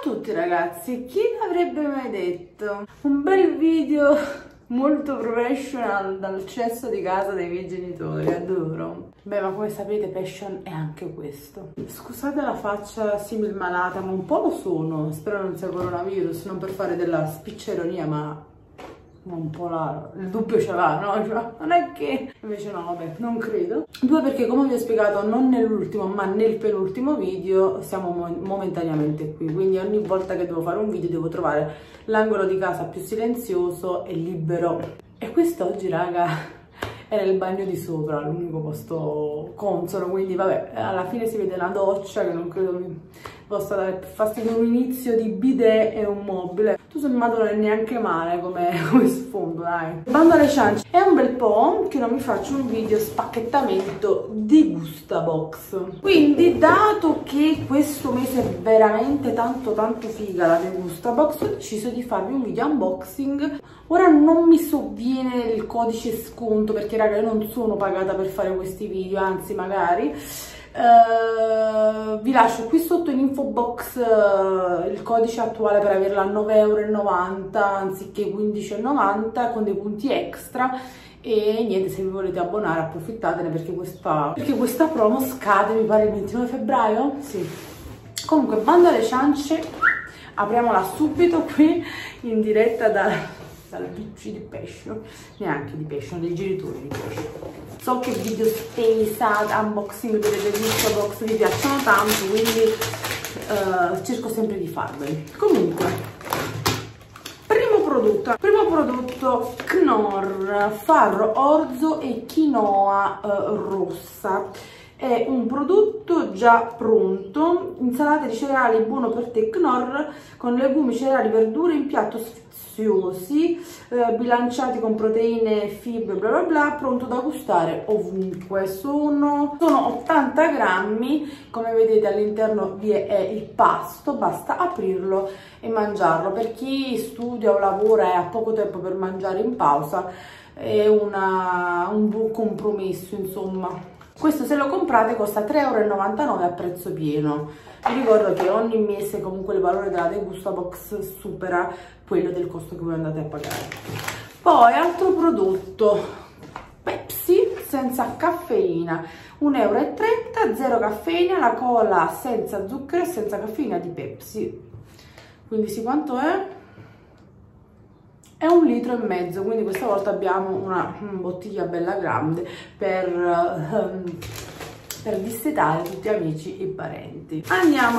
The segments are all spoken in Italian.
tutti ragazzi, chi l'avrebbe mai detto? Un bel video molto professional dal cesso di casa dei miei genitori, adoro. Beh, ma come sapete passion è anche questo. Scusate la faccia simil malata, ma un po' lo sono, spero non sia coronavirus, non per fare della spiccia ironia, ma un po' il dubbio ce l'ha, no? Cioè, non è che... Invece no, vabbè, non credo. Due, perché come vi ho spiegato non nell'ultimo ma nel penultimo video siamo momentaneamente qui, quindi ogni volta che devo fare un video devo trovare l'angolo di casa più silenzioso e libero. E quest'oggi, raga, era il bagno di sopra, l'unico posto consono, quindi vabbè, alla fine si vede la doccia che non credo mi possa dare più fastidio, un inizio di bidet e un mobile. Tu sommato non è neanche male come sfondo, dai. Bando alle ciance, è un bel po' che non mi faccio un video spacchettamento di Gustabox, quindi dato che questo mese è veramente tanto figa la di Gustabox, ho deciso di farvi un video unboxing. Ora non mi sovviene il codice sconto perché raga io non sono pagata per fare questi video, anzi magari vi lascio qui sotto in info box il codice attuale per averla a 9,90 € anziché 15,90 € con dei punti extra. E niente, se vi volete abbonare approfittatene perché questa promo scade, mi pare il 29 febbraio? Sì. Comunque, bando alle ciance, apriamola subito qui in diretta dal PC di Passion, neanche di Passion, dei genitori di Passion. So che video spesa, unboxing delle Gustabox vi piacciono tanto, quindi cerco sempre di farveli. Comunque, primo prodotto Knorr, farro orzo e quinoa rossa. È un prodotto già pronto, insalate di cereali buono per te Knorr, con legumi, cereali, verdure in piatto sfiziosi, bilanciati con proteine, fibre, bla bla bla, pronto da gustare ovunque. Sono 80 grammi, come vedete all'interno vi è il pasto, basta aprirlo e mangiarlo. Per chi studia o lavora e ha poco tempo per mangiare in pausa è un buon compromesso, insomma. Questo se lo comprate costa 3,99 € a prezzo pieno. Vi ricordo che ogni mese comunque il valore della Gustabox supera quello del costo che voi andate a pagare. Poi altro prodotto, Pepsi senza caffeina, 1,30 €, zero caffeina, la cola senza zucchero e senza caffeina di Pepsi. Quindi sì, quanto è? È 1,5 litri, quindi questa volta abbiamo una bottiglia bella grande per dissetare tutti amici e parenti. Andiamo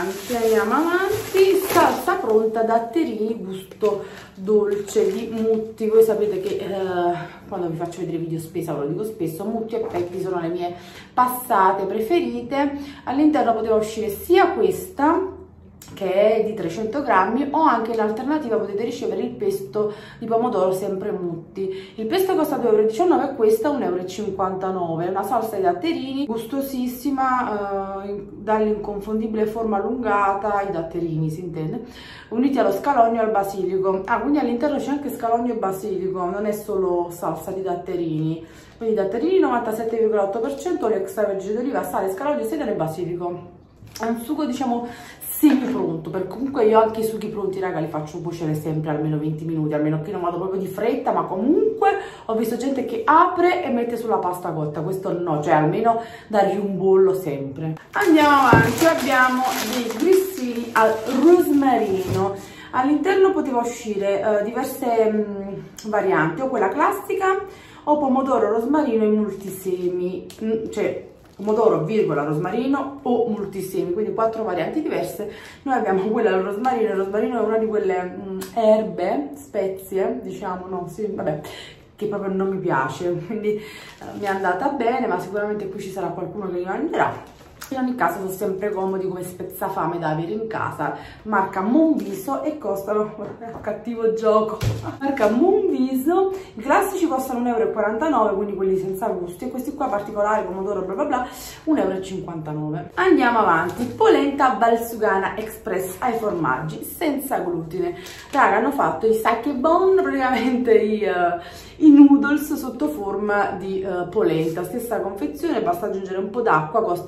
avanti, salsa pronta datterini gusto dolce di Mutti. Voi sapete che quando vi faccio vedere video spesa, ve lo dico spesso, Mutti e Peppi sono le mie passate preferite. All'interno poteva uscire sia questa, che è di 300 grammi, o anche in alternativa potete ricevere il pesto di pomodoro sempre Mutti. Il pesto costa 2,19 € e questa 1,59 €. È una salsa di datterini gustosissima, dall'inconfondibile forma allungata, i datterini si intende, uniti allo scalogno e al basilico. Quindi all'interno c'è anche scalogno e basilico, non è solo salsa di datterini. Quindi datterini 97,8%, olio extravergine d'oliva, sale, scalogno, sedano e basilico. È un sugo, diciamo, semi pronto, perché comunque io anche i sughi pronti, raga, li faccio cuocere sempre almeno 20 minuti, almeno che non vado proprio di fretta, ma comunque ho visto gente che apre e mette sulla pasta cotta, questo no, cioè almeno dargli un bollo sempre. Andiamo avanti, abbiamo dei grissini al rosmarino. All'interno poteva uscire diverse varianti, o quella classica o pomodoro, rosmarino e multisemi, cioè pomodoro, virgola, rosmarino o multisemi, quindi 4 varianti diverse. Noi abbiamo quella al rosmarino. Il rosmarino è una di quelle erbe, spezie, diciamo, no, sì, vabbè, che proprio non mi piace, quindi mi è andata bene, ma sicuramente qui ci sarà qualcuno che li mangerà. In ogni caso sono sempre comodi come spezzafame da avere in casa, marca Monviso, e costano, cattivo gioco, marca Monviso. I classici costano 1,49 €, quindi quelli senza gusti, e questi qua particolari, pomodoro bla bla bla, 1,59 €. Andiamo avanti, polenta valsugana express ai formaggi senza glutine. Raga, hanno fatto i sake bon, praticamente i noodles sotto forma di polenta, stessa confezione, basta aggiungere un po' d'acqua, costa 2,99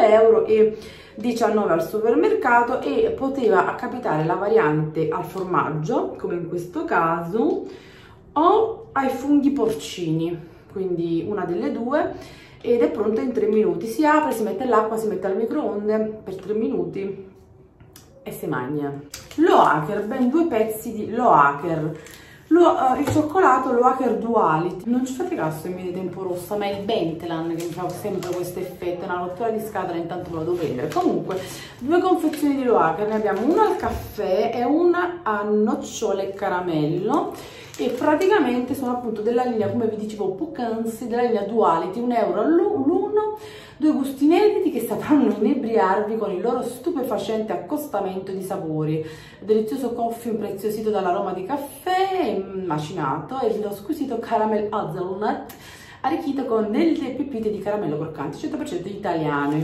2,19 € al supermercato, e poteva capitare la variante al formaggio, come in questo caso, o ai funghi porcini, quindi una delle due, ed è pronta in 3 minuti. Si apre, si mette l'acqua, si mette al microonde per 3 minuti e si mangia. Loacker, ben 2 pezzi di Loacker. Il cioccolato Loacker Duality. Non ci fate caso se mi vedete un po' rossa, ma è il Bentelan che mi fa sempre questo effetto, una rottura di scatola, intanto ve lo devo prendere. Comunque, 2 confezioni di Loacker, ne abbiamo una al caffè e una a nocciole e caramello, e praticamente sono appunto della linea, come vi dicevo poc'anzi, della linea Duality, 1 € l'uno, 2 gusti inediti che sapranno inebriarvi con il loro stupefacente accostamento di sapori. Delizioso coffee impreziosito dall'aroma di caffè macinato e lo squisito caramel hazelnut arricchito con delle pepite di caramello croccanti, 100% italiane.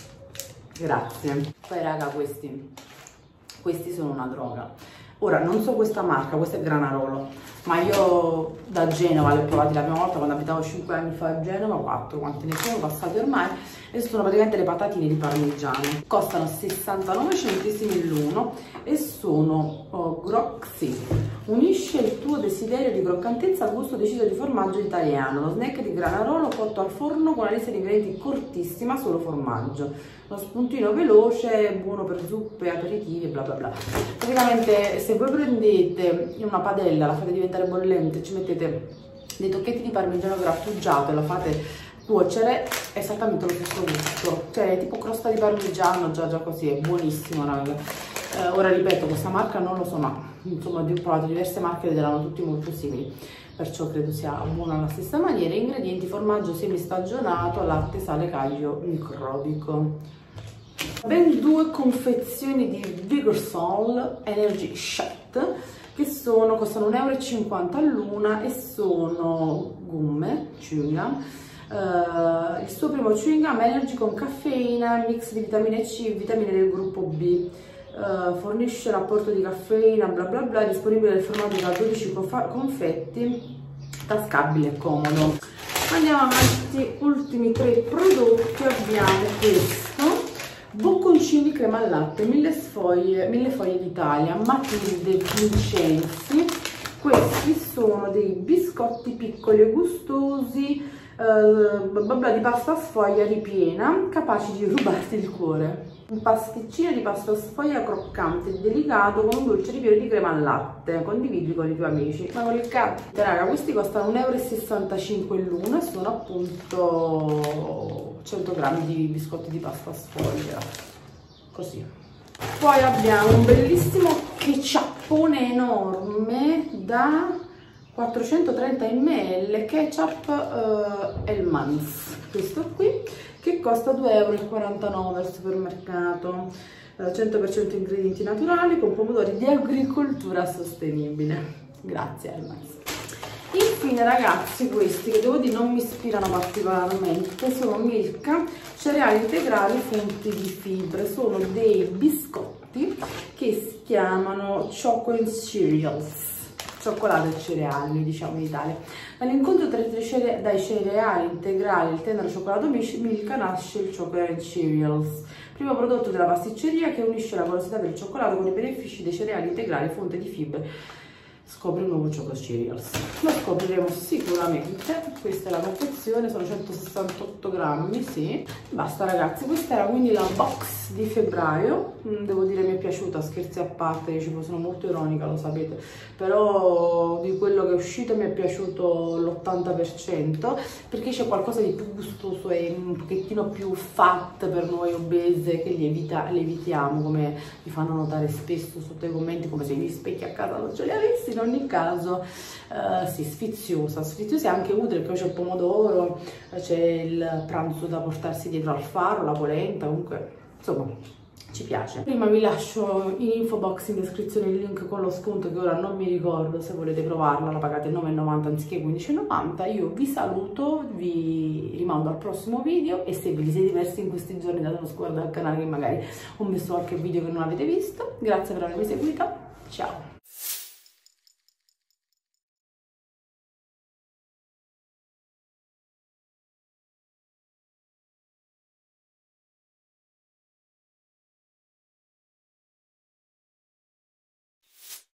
Grazie. Poi raga, questi sono una droga. Ora, non so questa marca, questo è Granarolo, ma io da Genova li ho provati la prima volta quando abitavo 5 anni fa a Genova, 4, quanti ne sono passati ormai, e sono praticamente le patatine di parmigiano. Costano 69 centesimi l'uno e sono Groxy. Unisce il tuo desiderio di croccantezza al gusto deciso di formaggio italiano. Lo snack di Granarolo cotto al forno con una lista di ingredienti cortissima, solo formaggio. Lo spuntino veloce, buono per zuppe, aperitivi e bla bla bla. Praticamente se voi prendete una padella, la fate diventare bollente, ci mettete dei tocchetti di parmigiano grattugiato e la fate cuocere, è esattamente lo stesso gusto, cioè è tipo crosta di parmigiano, già così, è buonissimo raga. Ora ripeto, questa marca non lo so, ma insomma ho provato diverse marche ed erano tutti molto simili, perciò credo sia buona alla stessa maniera. Ingredienti: formaggio semistagionato, latte, sale, caglio microbico. Ben 2 confezioni di Vigorsol Energy Shot che costano 1,50 € l'una e sono gomme, chewing gum. Il suo primo chewing gum Energy con caffeina, mix di vitamine C e vitamine del gruppo B. Fornisce l'apporto di caffeina, bla bla bla, disponibile nel formaggio da 12 confetti, tascabile e comodo. Andiamo avanti, ultimi 3 prodotti. Abbiamo questo bocconcini crema al latte, mille foglie d'Italia, Matilde Vincenzi. Questi sono dei biscotti piccoli e gustosi di pasta sfoglia ripiena, capaci di rubarti il cuore. Un pasticcino di pasta sfoglia croccante e delicato con un dolce ripieno di crema al latte. Condividili con i tuoi amici. Ma con il cazzo, raga, questi costano 1,65 € l'uno e sono appunto 100 grammi di biscotti di pasta sfoglia. Così. Poi abbiamo un bellissimo ketchupone enorme da 430 ml, ketchup Hellmann's, questo qui, che costa 2,49 € al supermercato. 100% ingredienti naturali con pomodori di agricoltura sostenibile. Grazie Hellmann's. Infine ragazzi, questi che devo dire non mi ispirano particolarmente sono Milka cereali integrali fonti di fibre. Sono dei biscotti che si chiamano Choco and Cereals, cioccolato e cereali, diciamo in Italia. Dall'incontro dai cereali integrali e il tenero cioccolato Milka nasce il Choco and Cereals, primo prodotto della pasticceria che unisce la golosità del cioccolato con i benefici dei cereali integrali fonte di fibre. Scopri il nuovo Choco Cereals. Lo scopriremo sicuramente. Questa è la confezione, sono 168 grammi, sì. Basta ragazzi, questa era quindi la box di febbraio. Devo dire mi è piaciuta, scherzi a parte, dicevo, sono molto ironica, lo sapete, però di quello che è uscito mi è piaciuto l'80%, perché c'è qualcosa di più gustoso e un pochettino più fat per noi obese, che evitiamo, come mi fanno notare spesso sotto i commenti, come se gli specchi a casa non ce li avessi. In ogni caso sì, sfiziosa e anche utile, perché c'è il pomodoro, c'è il pranzo da portarsi dietro al faro, la polenta, comunque insomma ci piace. Prima vi lascio in info box in descrizione il link con lo sconto che ora non mi ricordo, se volete provarla la pagate 9,90 anziché 15,90. Io vi saluto, vi rimando al prossimo video e se ve li siete persi in questi giorni date uno sguardo al canale che magari ho messo qualche video che non avete visto. Grazie per avermi seguito, ciao!